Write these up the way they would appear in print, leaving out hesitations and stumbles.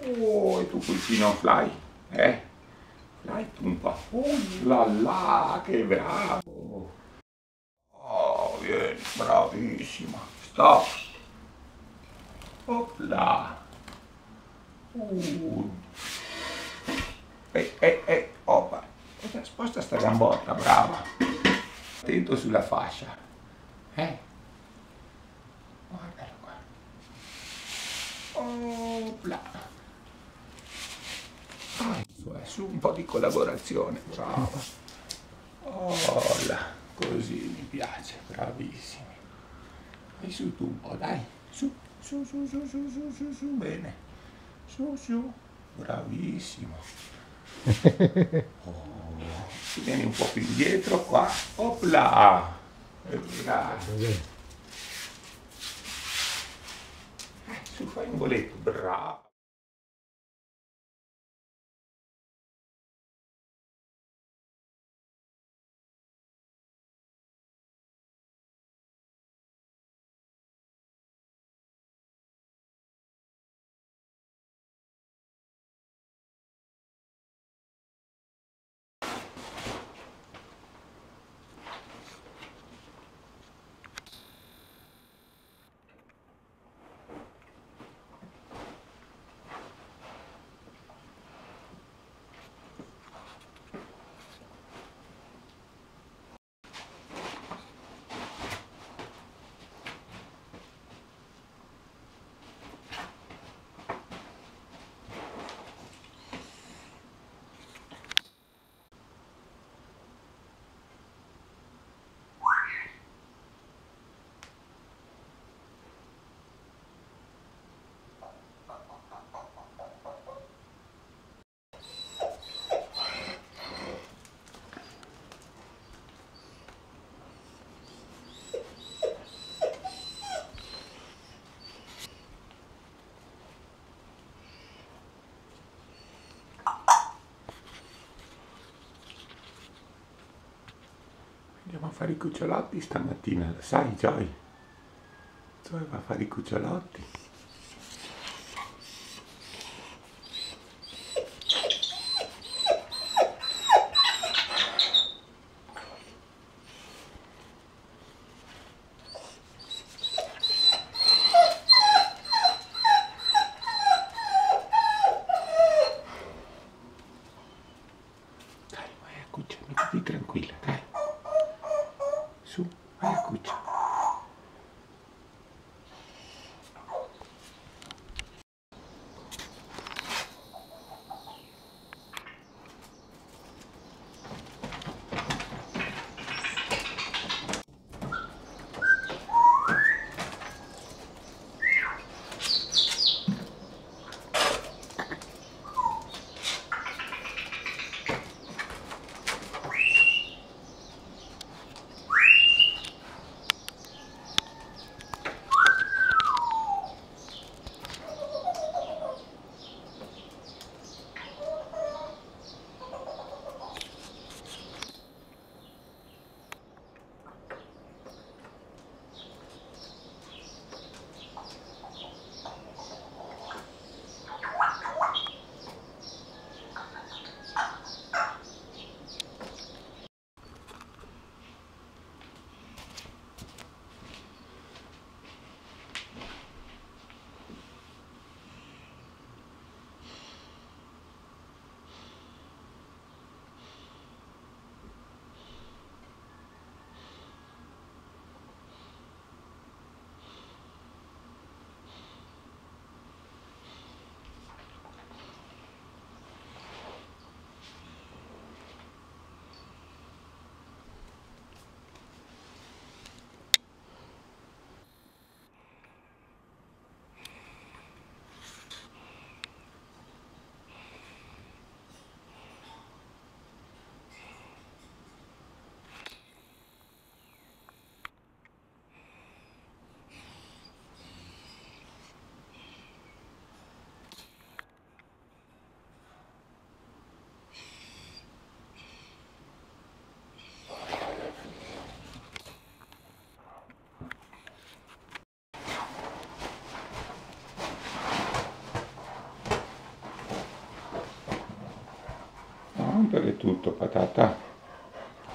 Oh, e tu pulcino fly? Fly tu un po'. Oh là là, che bravo! Oh, vieni, bravissima. Stop. Opla. Uh. Opa. Sposta sta gambotta, brava. Attento sulla fascia. Guardalo qua. Opla. Su un po' di collaborazione, brava. Oh là, così mi piace, bravissimi. E su tu un po', dai. Su, su, su, su, su, su, su, su, bene. Su, su, bravissimo. Oh, vieni un po' più indietro qua. Opla. Bravo. Su, fai un voletto, bravo. Andiamo a fare i cucciolotti stamattina, lo sai, Joy? Joy va a fare i cucciolotti. Dai, vai a cuccia, mettiti tranquilla, dai. Su, vai a cuccia.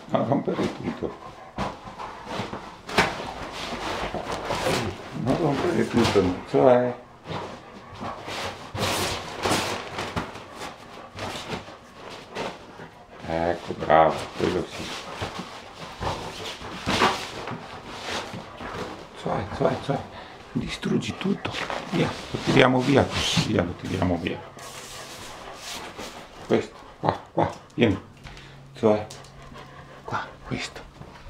Non rompere tutto. Non rompere tutto, cioè... Ecco, bravo, quello sì. Cioè, distruggi tutto. Via, lo tiriamo via così, lo tiriamo via. Questo, qua, vieni. Cioè, qua, questo.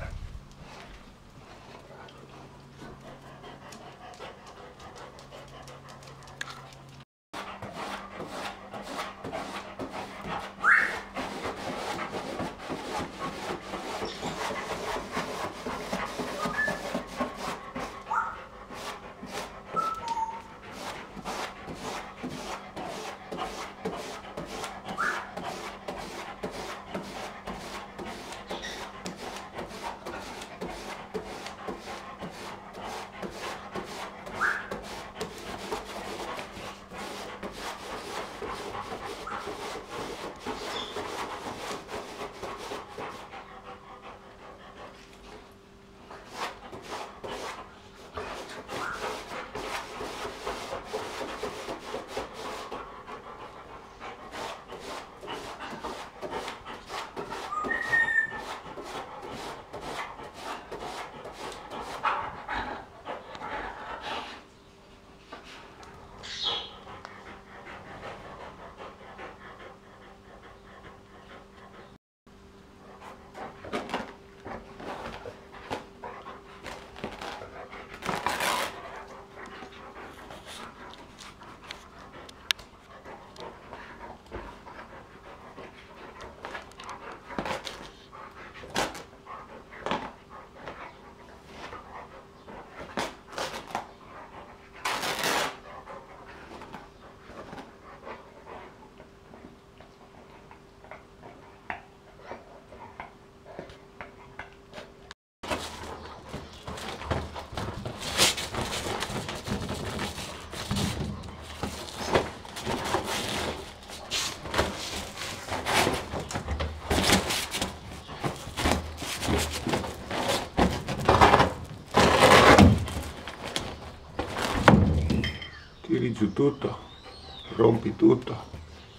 Tiri giù tutto, rompi tutto.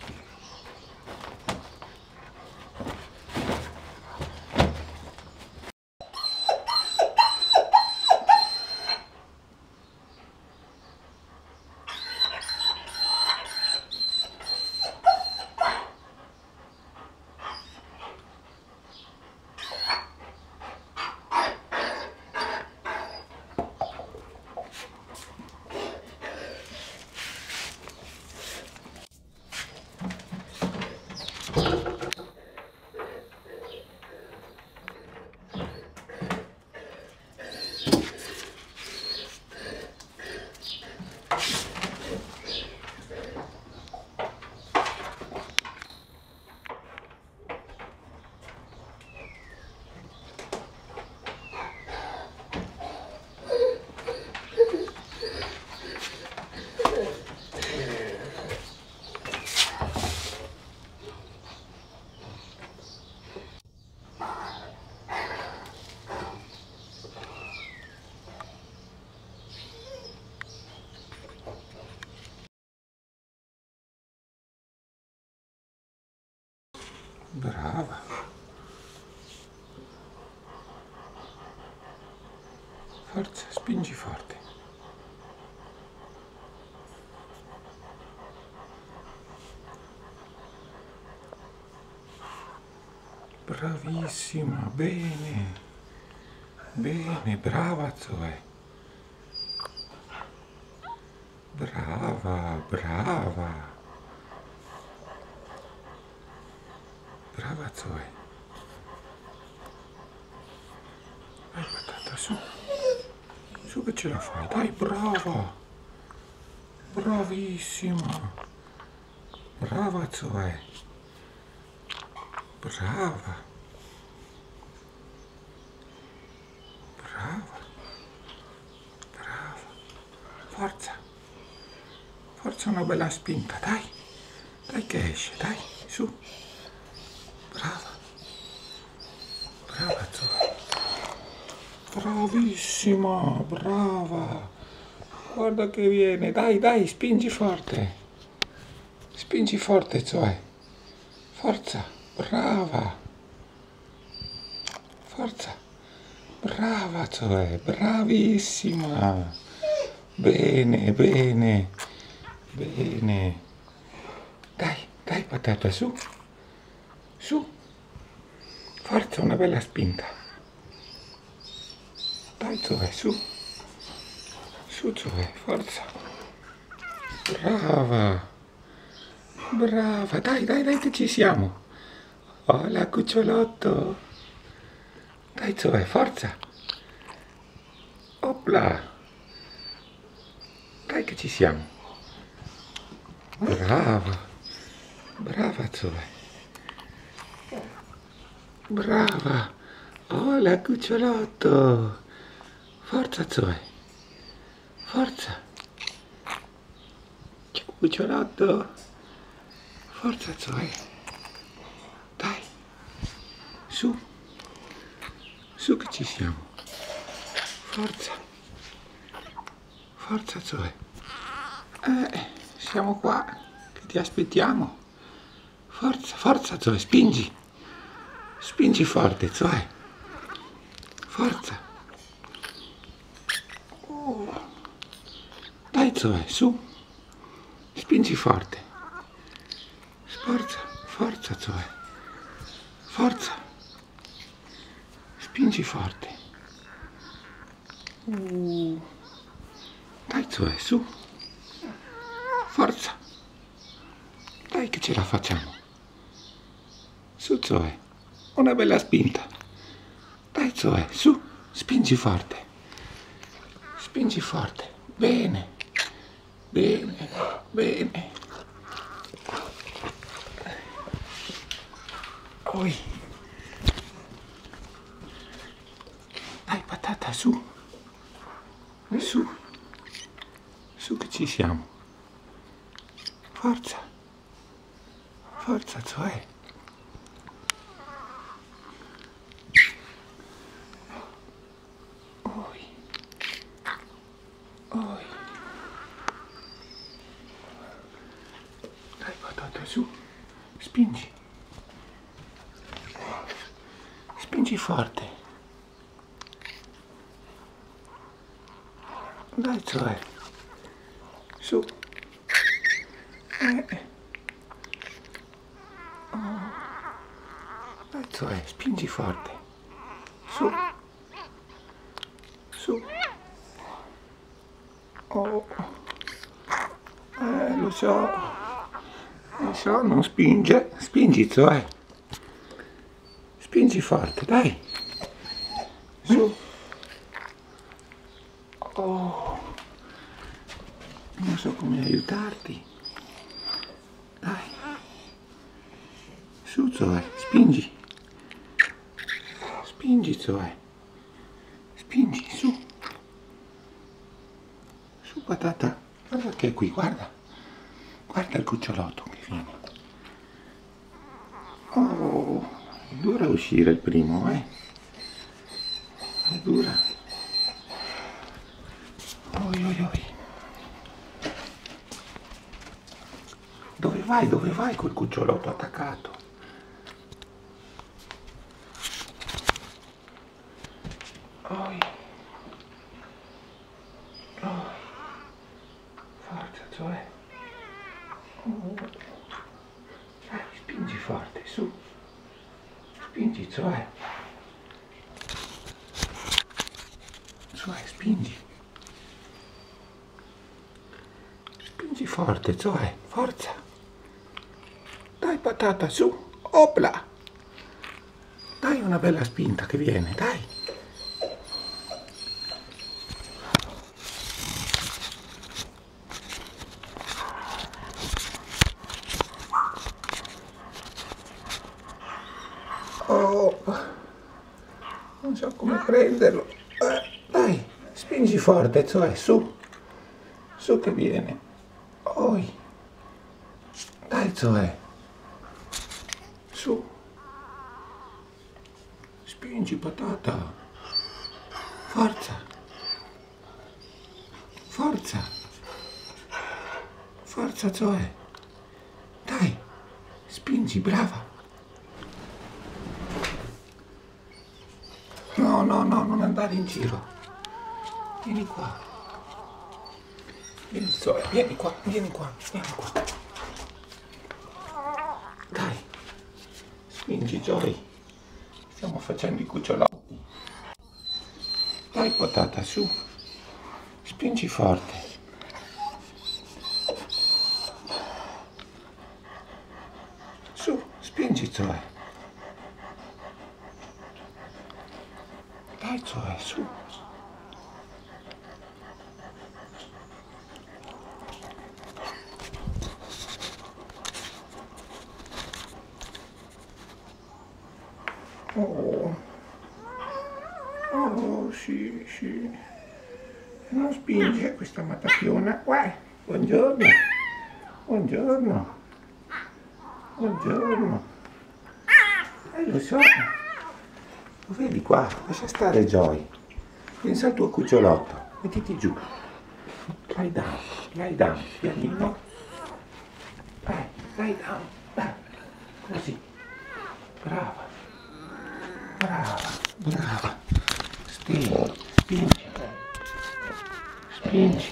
Brava. Forza, spingi forte. Bravissima, bene. Bene, brava Zoe. Brava, brava. Brava Zoe. Dai patata, su. Su che ce la fai, dai, brava. Bravissima. Brava Zoe. Brava. Brava. Brava. Forza. Forza, una bella spinta, dai. Dai che esce, dai, su. Brava. Bravissima, brava. Guarda che viene. Dai, dai, spingi forte. Spingi forte, cioè. Forza, brava. Forza. Brava, cioè. Bravissima. Bene, bene. Bene. Dai, dai, patata, su. Su. Forza, una bella spinta. Dai, cioè, su. Su, cioè, forza. Brava. Brava. Dai, dai, dai, che ci siamo. Hola, cucciolotto. Dai, cioè, forza. Opla. Dai che ci siamo. Brava. Brava, cioè. Brava. Hola, cucciolotto. Forza, cioè. Forza. Ciao, cucciolotto. Forza, cioè. Dai. Su. Su che ci siamo. Forza. Forza, cioè. Siamo qua. Che ti aspettiamo. Forza, forza, cioè. Spingi. Spingi forte, cioè. Forza. Dai, cioè, su. Spingi forte. Forza, forza, cioè. Forza. Spingi forte. Dai, cioè, su. Forza. Dai che ce la facciamo. Su, cioè. Una bella spinta. Dai, cioè, su. Spingi forte. Spingi forte. Bene. Bene. Bene. Oi. Dai, patata, su. Su. Su che ci siamo. Forza. Forza, cioè. Oi. Oi. Dai, patata, su. Spingi. Spingi forte. Dai, cioè. Su. Oh. Dai, cioè, spingi forte. Su. Su. Oh. Lo so. Lo so, non spinge. Spingi, cioè. Spingi forte, dai. Su. Oh. Non so come aiutarti. Dai. Su, cioè. Spingi. Spingi, cioè. Spingi, su. Su, patata. Guarda che è qui, guarda. Guarda il cucciolotto che viene. Oh, è dura uscire il primo, eh. È dura. Oi, oi, oi. Dove vai? Dove vai col cucciolotto attaccato? Oi. Oi. Forza, cioè. Dai, spingi forte, su. Spingi, cioè. Cioè, spingi. Spingi forte, cioè. Forza. Dai, patata, su. Opla. Dai una bella spinta che viene, dai. Oh, non so come prenderlo. Dai, spingi forte, cioè, su. Su che viene. Oi. Dai, cioè. Su. Spingi, patata. Forza. Forza. Forza, Zoe. Dai. Spingi, brava. No, no, no, non andare in giro. Vieni qua. Vieni, Zoe, vieni qua, vieni qua, vieni qua. Dai. Spingi, Zoe. Stiamo facendo i cucciolotti. Dai, Potata, su. Spingi forte. Su, spingi, Zoe. Dai, Zoe, su. Oh, oh, sì, sì. Non spinge questa matacchiona. Buongiorno. Buongiorno. Buongiorno. Lo so. Lo vedi qua? Lascia stare Joy. Pensa al tuo cucciolotto. Mettiti giù. Lie down, pianino. Lie down. Così. Brava. Brava, brava. Spingi. Spingi.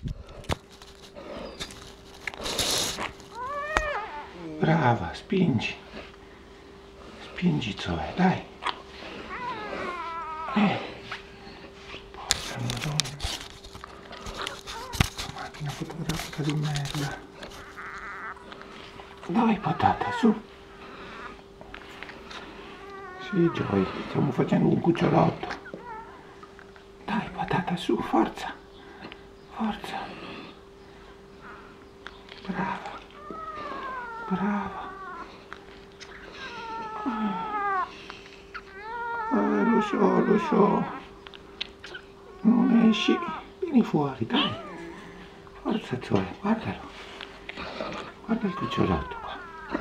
Brava, spingi. Spingi, Zoe, dai. Porca Madonna. Macchina fotografica di merda. Dai, Potata, su. Sì, Joy, stiamo facendo un cucciolotto. Dai, Potata, su, forza. Forza. Brava. Brava. Lo so. Non esci. Vieni fuori, dai. Forza, Zoe, guardalo. Guarda il cucciolotto qua.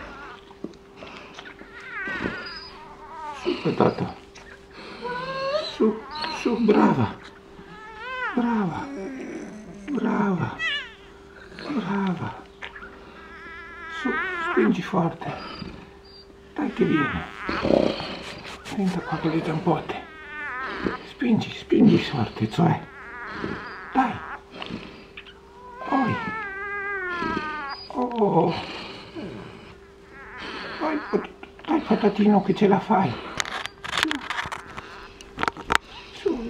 Su, Potata. Su, brava. Brava. Brava. Brava. Su, spingi forte. Dai che viene. Senta qua con le zampotte. Spingi forte, Zoe. Dai. Poi. Oh. Dai, Patatino, che ce la fai. Su.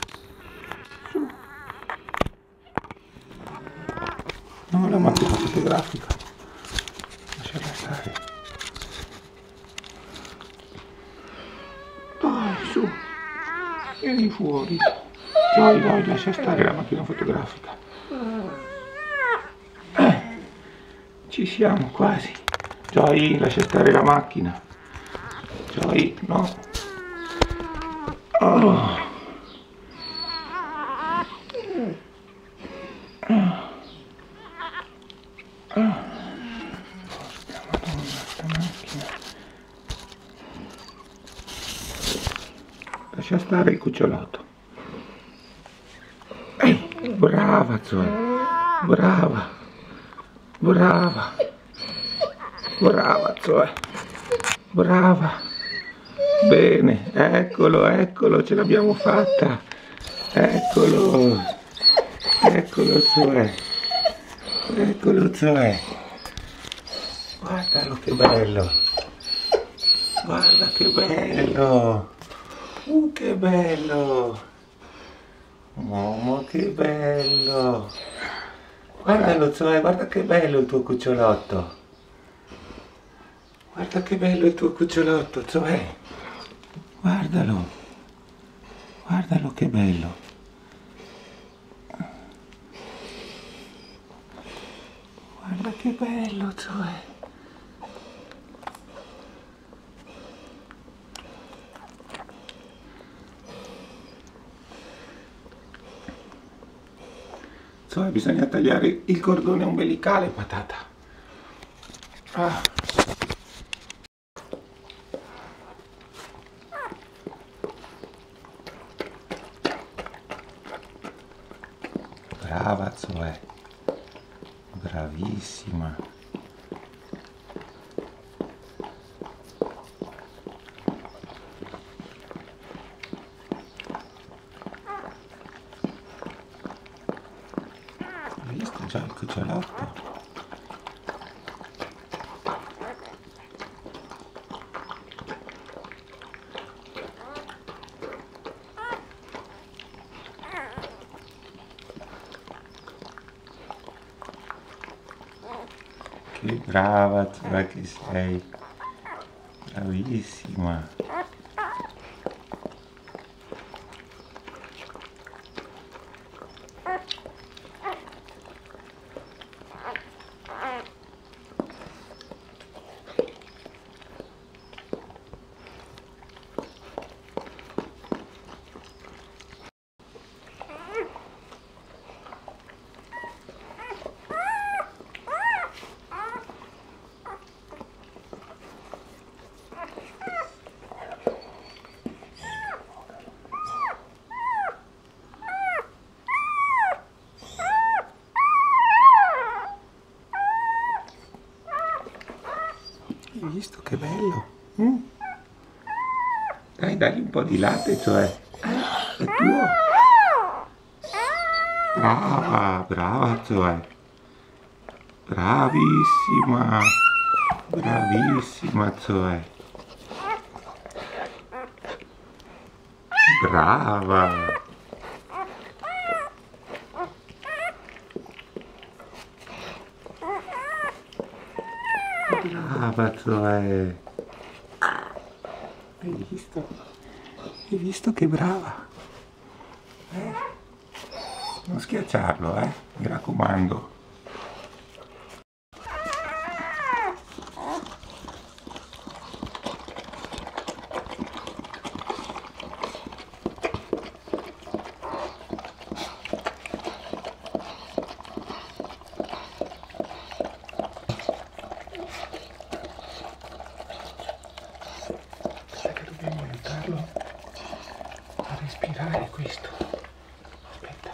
No, la macchina fotografica. Lasciala stare. Dai, su. Vieni fuori. Dai, lascia stare la macchina fotografica. Ci siamo quasi. Joy, lascia stare la macchina. Joy, no. Oh. Porca Madonna, sta macchina. Lascia stare il cucciolotto. Brava Zoe. Brava Zoe. Brava. Bene, eccolo, ce l'abbiamo fatta. Eccolo Zoe. Guardalo che bello. Guarda che bello. Che bello. Mamma, che bello. Guardalo Zoe, guarda che bello il tuo cucciolotto. Guarda che bello il tuo cucciolotto, Zoe. Guardalo che bello. Guarda che bello, Zoe. Zoe, bisogna tagliare il cordone ombelicale, Patata. brava Zoe, bravissima. Hai visto già il cucciolotto? Che brava Zoe che sei, bravissima. Hai visto che bello? Dai, dagli un po' di latte, cioè. È tuo. Brava, brava, cioè. Bravissima. Bravissima, cioè. Brava. Brava, Zoe. Hai visto? Hai visto che brava? Non schiacciarlo, mi raccomando. Dobbiamo aiutarlo a respirare questo. Aspetta.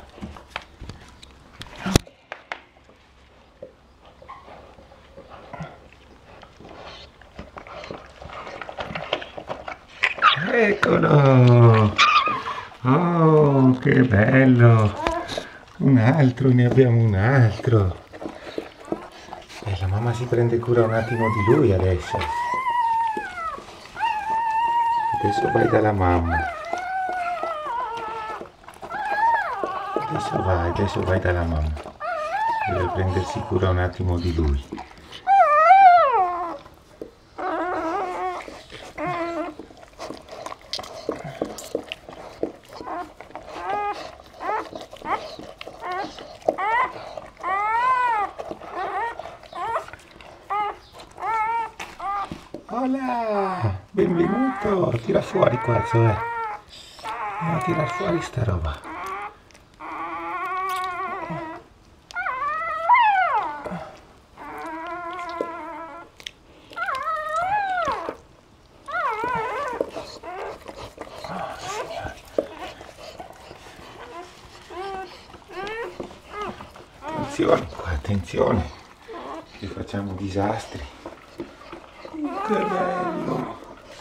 Eccolo! Oh, che bello! Un altro, ne abbiamo un altro. E la mamma si prende cura un attimo di lui adesso. Adesso vai dalla mamma. Adesso vai dalla mamma. Deve prendersi cura un attimo di lui. Hola! Benvenuto! Tira fuori qua, Zoe. Andiamo a tirar fuori sta roba. Attenzione qua, attenzione, che facciamo disastri. Che bello!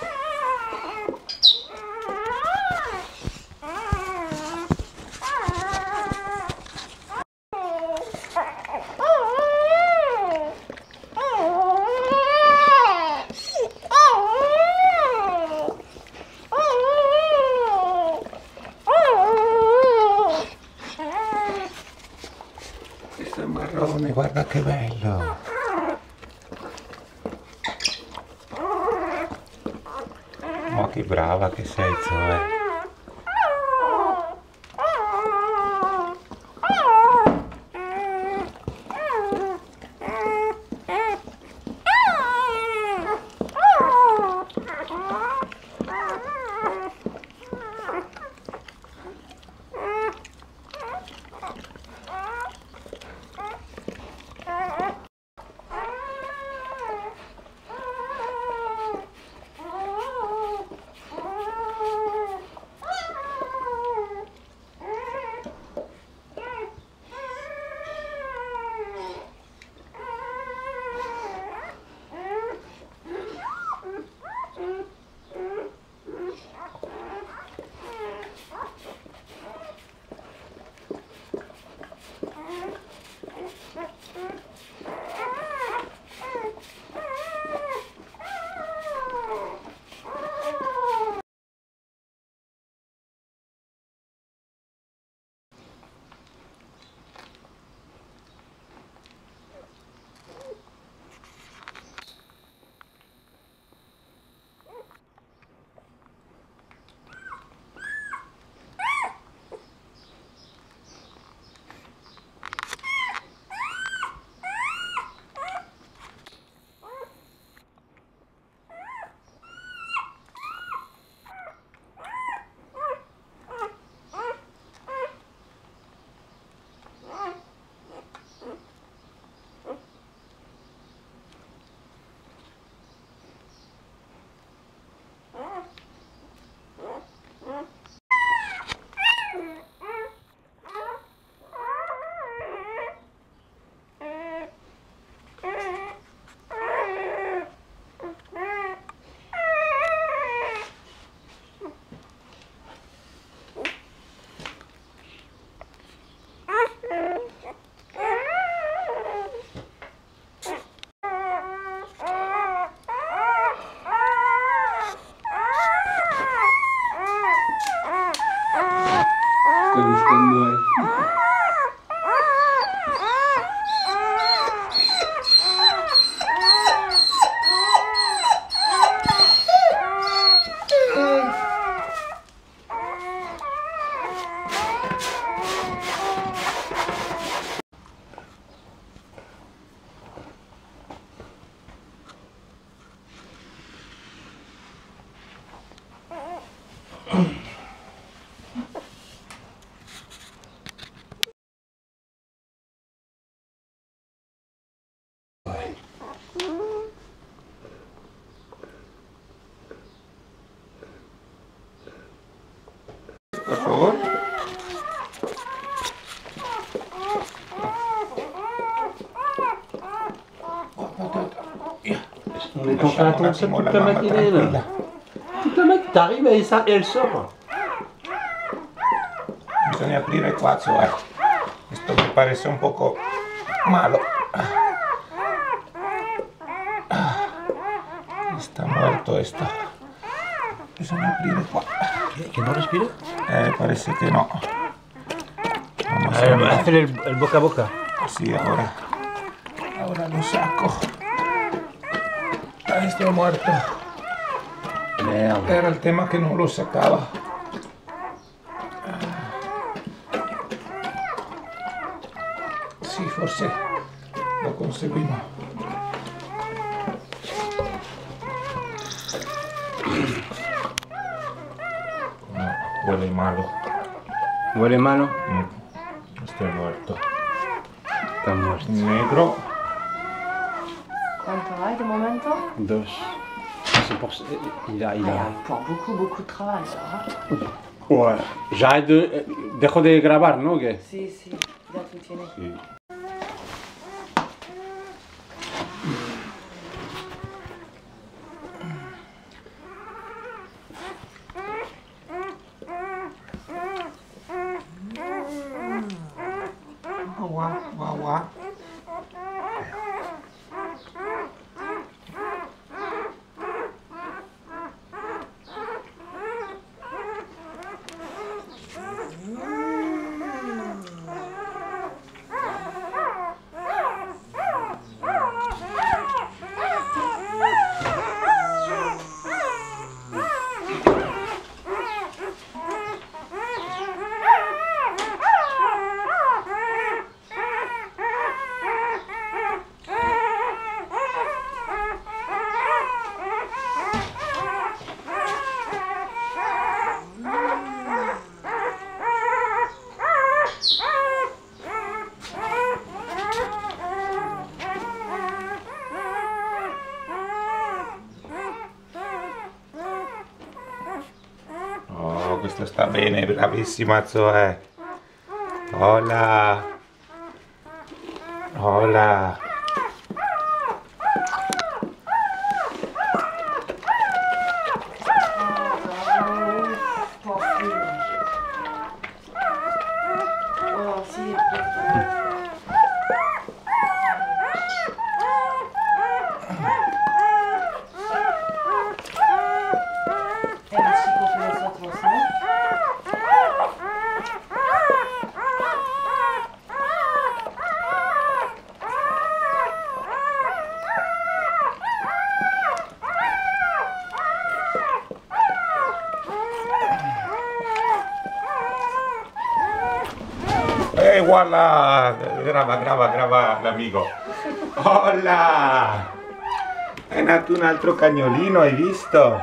Questo è marrone, guarda che bello! Oh, che brava che sei, Zoe! Sto gustando. Por favor. On est en train d'attendre ça toute la matinée là. Toute la matinée, t'arrives et elle sort. Bisogna aprire qua, questo mi parece un poco malo. Está muerto esto. Bisogna aprire qua. ¿Que no respira? Parece que no. Vamos a A ver, ver. hazle el boca a boca. Sí, ahora lo saco. Ahí está muerto. Merde. Era il tema che non lo sacava. Sì, forse lo conseguimos. No, huele malo. ¿Huele malo? Estoy muerto. Está muerto. Negro. ¿Cuánto hay de momento? 2. Il a... Il y a encore beaucoup de travail, ça. Hein? Ouais. J'arrête de... Dejo de grabar, ¿no? ¿Qué? Sí, sí, ya tú tienes. Sí. Guau. Questo sta bene, bravissima Zoe. Hola. Hola. Oh, sì. È un chico per nosotros, ¿no? Voilà! Grava l'amico. Hola! È nato un altro cagnolino, hai visto?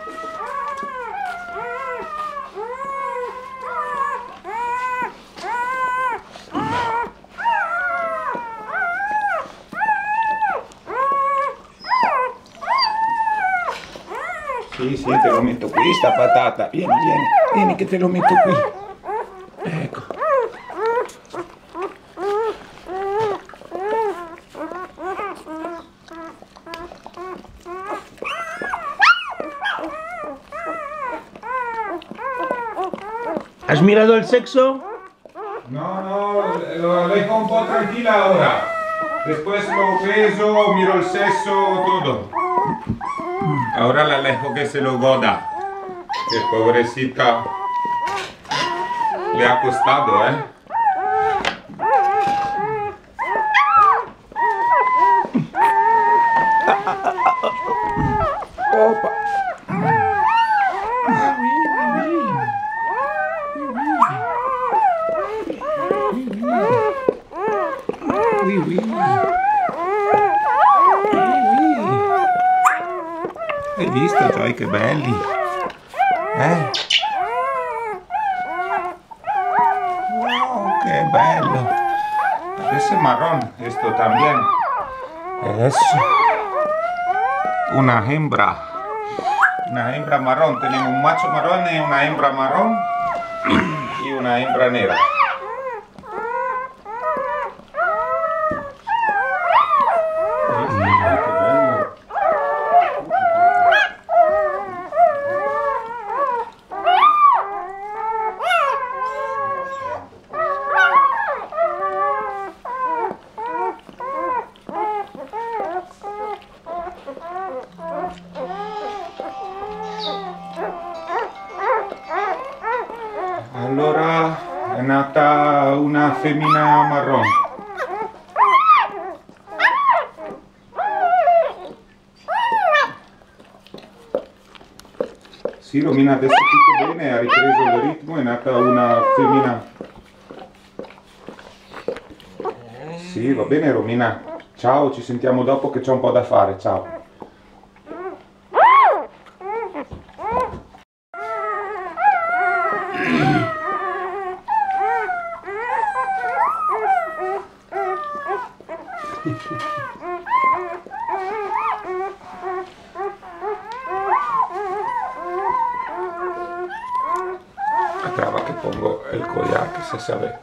Sì, te lo metto qui, sta patata. Vieni che te lo metto qui. Ecco. ¿Has mirado el sexo? No, lo dejo un po' tranquila ahora. Después lo peso, miro el sexo, todo. Ahora la dejo que se lo goda. Que pobrecita. Le ha costado, ¿eh? Opa. Hai visto, Joy, che belli? Wow, che bello. Ese marrón, esto también. Es una hembra. Una hembra marrón. Tenemos un macho marrón y una hembra marrón. Y una hembra negra. Allora è nata una femmina marrón. Sì, Romina, adesso tutto bene, ha ripreso il ritmo, è nata una femmina. Sì, va bene Romina. Ciao, ci sentiamo dopo che c'ho un po' da fare, ciao. Esperaba que pongo el collar que se sabe.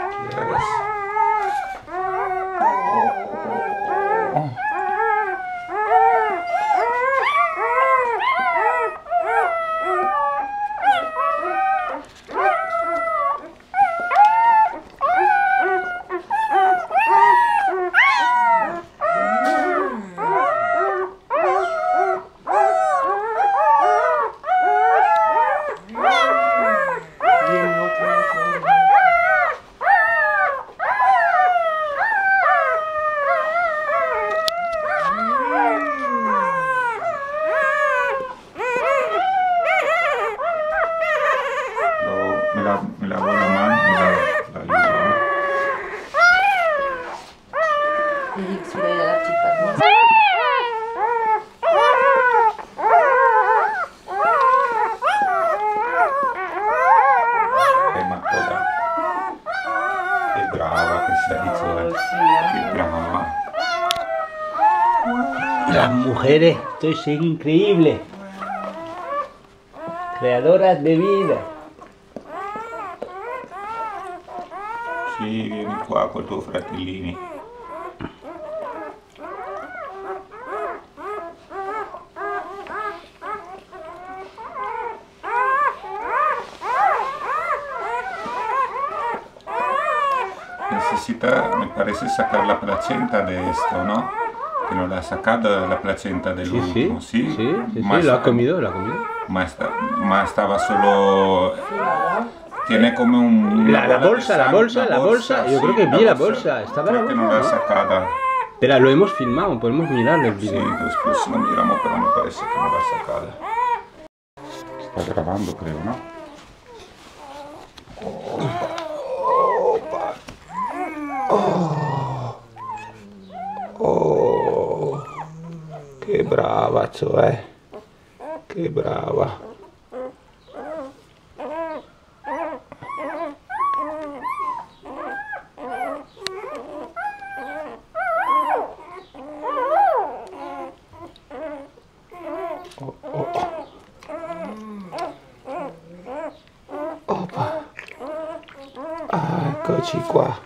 Me lavo la mano y la ayudo. Eric, celui-là, il a la petite patte noire. Ma cosa? Che brava che sei, Zoe. Che brava. Las mujeres, esto es increíble. Creadoras de vida. Sì, vieni qua con i tuoi fratellini. Necesita, me parece, sacar la placenta de esto, ¿no? Que no la ha sacado la placenta del último, ¿sí? Sí, lo ha comido, lo ha comido. Ma estaba solo... Tiene como un... La bolsa, yo creo que vi la bolsa, estaba la creo que bolsa. no la ha sacado. Espera, lo hemos filmado, podemos mirarlo el Sí, vídeo. después lo miramos, pero me parece que no la ha sacado. Está grabando, creo, ¿no? Opa. Oh, che brava, cioè. Che brava. Opa. Eccoci qua.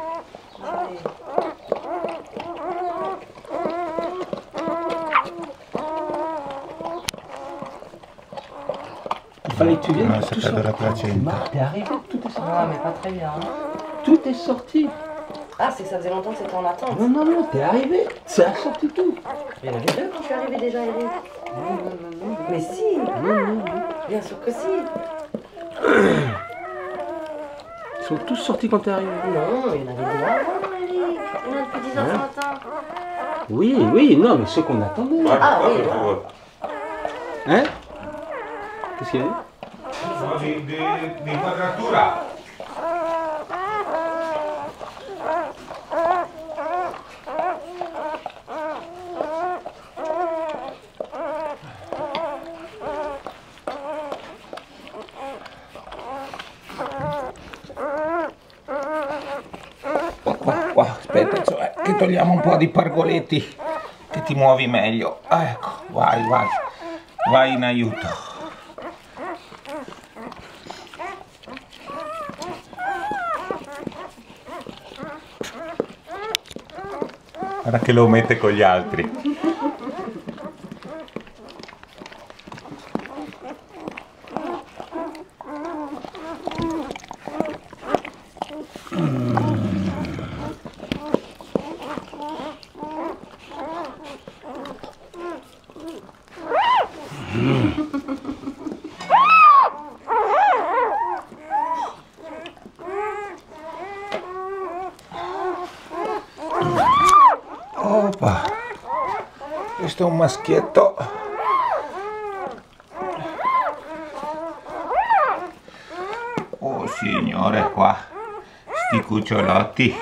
Il fallait que tu viennes On a pour tout saccato la sortir. placenta. Marc, t'es arrivé, tout est sorti. Non, mais pas très bien. Hein. Tout est sorti. Ah, c'est que ça faisait longtemps que c'était en attente. Non, non, non, t'es arrivé. Ça a sorti tout. Il y en avait deux quand je suis arrivée déjà, Eric. Mais si. Bien sûr que si. Ils sont tous sortis quand t'es arrivé. Non, il y en avait deux avant, Eric. Il y en a depuis 10h ce matin. Oui, oui, non, mais ceux qu'on attendait. Ah oui. Hein? Qu'est-ce qu'il y a? Di quadratura. Qua, aspetta, che togliamo un po' di pargoletti, che ti muovi meglio. Ecco, vai in aiuto. Guarda che lo mette con gli altri. Opa, questo è un maschietto. Oh signore, qua sti cucciolotti.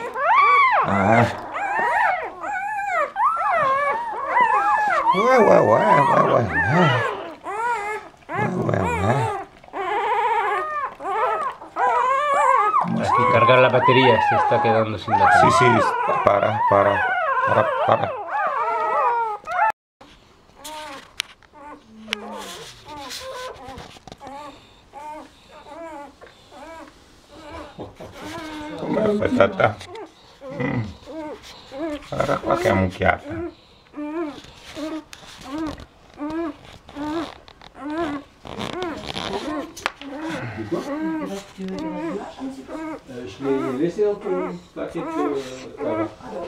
Hay que cargar la batería, se está quedando sin batería. Sí, para. Com'è patata? Guarda qua che ammucchiata. Je l'ai laissé dans ton plaquette là-bas.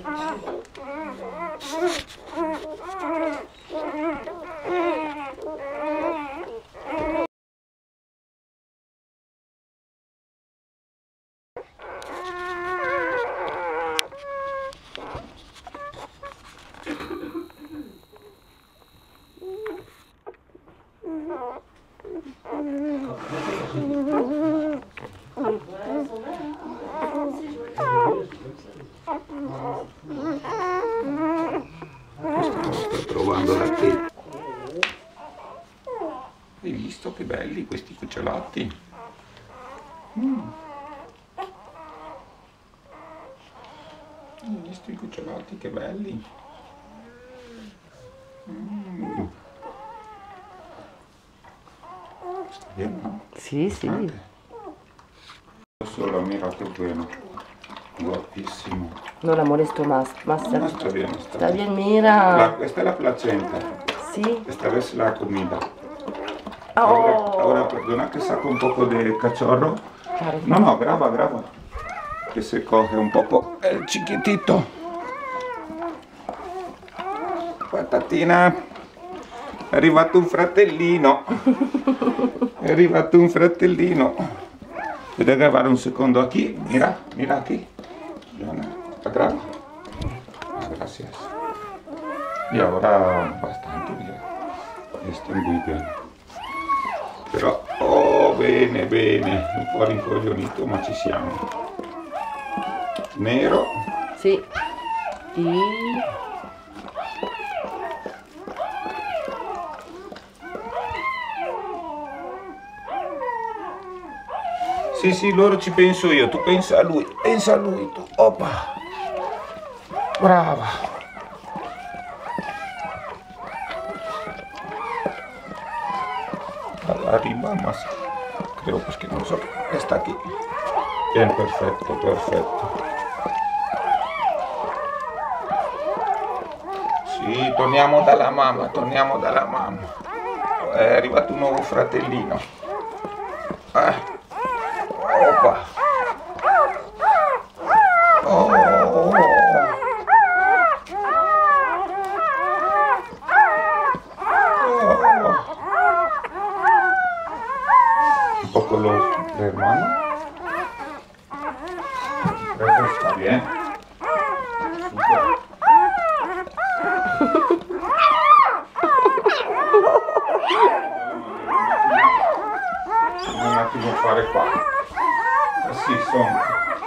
Sto provando la tela. Hai visto che belli questi cucciolotti? Hai visto i cucciolotti che belli? Sta bene, no? Sì, sì. Solo mira che bueno. Guapissimo. No la molesto más. No, está bien, Está bien, mira. Esta es la placenta. Sí. Esta es la comida. Oh. Ahora perdona que saco un poco de cachorro. Claro. No, graba. Que se coge un poco el chiquitito. Patatina. È arrivato un fratellino. È arrivato un fratellino. Voy a grabar un secondo aquí. Mira aquí. La grabo. Gracias. Y ahora bastante, mira. Sto muy bene. Però, bene, un po' rincoglionito, ma ci siamo. Nero. Sí. Y... Sì, loro ci penso io, tu pensa a lui tu. Opa. Brava. Arriba más. Creo pues que no so. Está aquí. Bien, perfetto. Sì, torniamo dalla mamma. È arrivato un nuovo fratellino. Opa. Un poco los hermanos. Questo sta bene. Devo un attimo fare qua. Sì, sono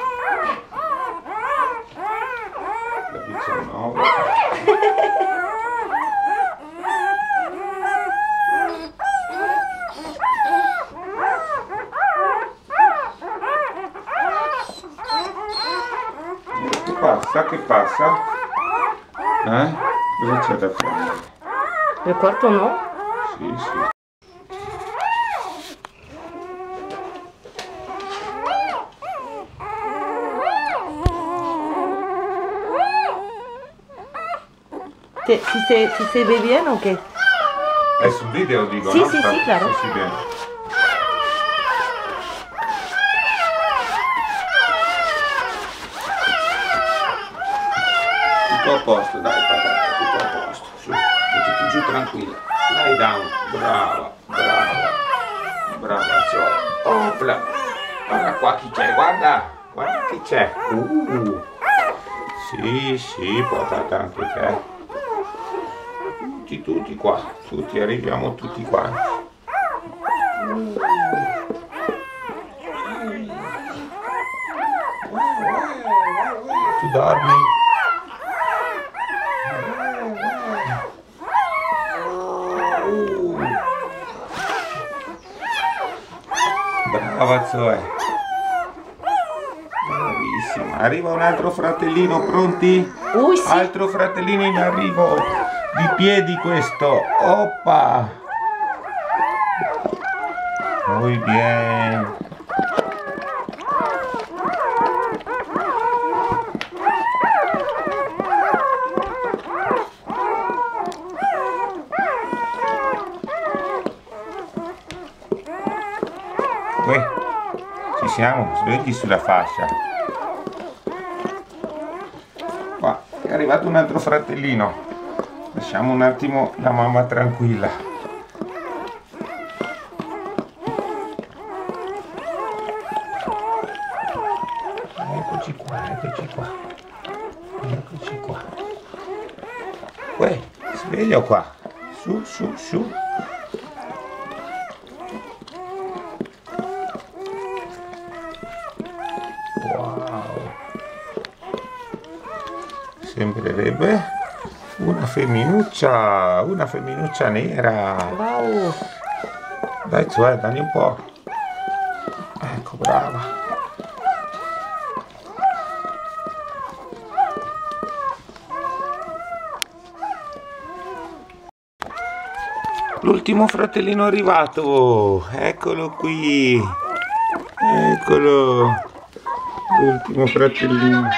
la 19. Che passa? Cosa c'è da fare? Le quarto no? Sì, sì. Si se ve bien o qué? È sul video dico, sì, no? Sì, sì, claro. Sì, bene. Tutto a posto, dai patata, tutto a posto. Su, mettiti giù tranquilla. Lie down, brava, brava. Brava, opla. Guarda qua chi c'è, guarda chi c'è. Sì, sì, patata anche te. Tutti qua, tutti, arriviamo tutti quanti. Tu dormi? Brava Zoe. Bravissima. Arriva un altro fratellino, pronti? Sì. Altro fratellino in arrivo. Di piedi questo. Oppa. Muy bien. Ci siamo, svegli sulla fascia. Qua è arrivato un altro fratellino. Lasciamo un attimo la mamma tranquilla. Eccoci qua, eccoci qua. Eccoci qua. Uè, sveglio qua. Su, su, su. Sembrerebbe una femminuccia nera. Wow. Dai, cioè, dagli un po'. Ecco, brava. L'ultimo fratellino arrivato. Eccolo qui. Eccolo. L'ultimo fratellino.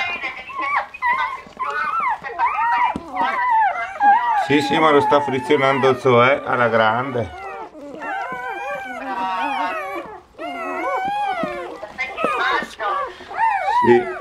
Sì, sì, ma lo sta frizionando Zoe alla grande. Sì.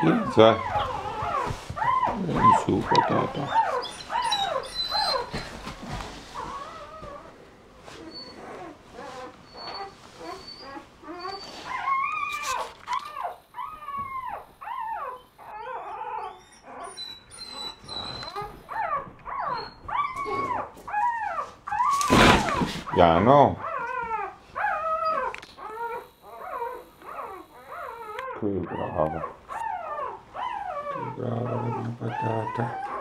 Schizza. Vieni su, patata. Piano. Che brava. Che brava la mia patata.